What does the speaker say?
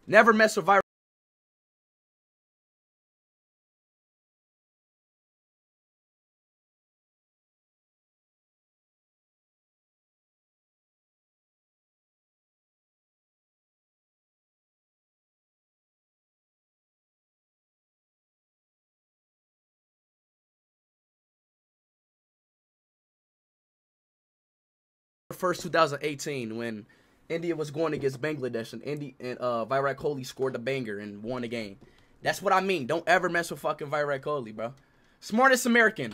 Never mess with Virat. First 2018 when India was going against Bangladesh and Virat Kohli scored the banger and won the game. That's what I mean. Don't ever mess with fucking Virat Kohli, bro. Smartest American.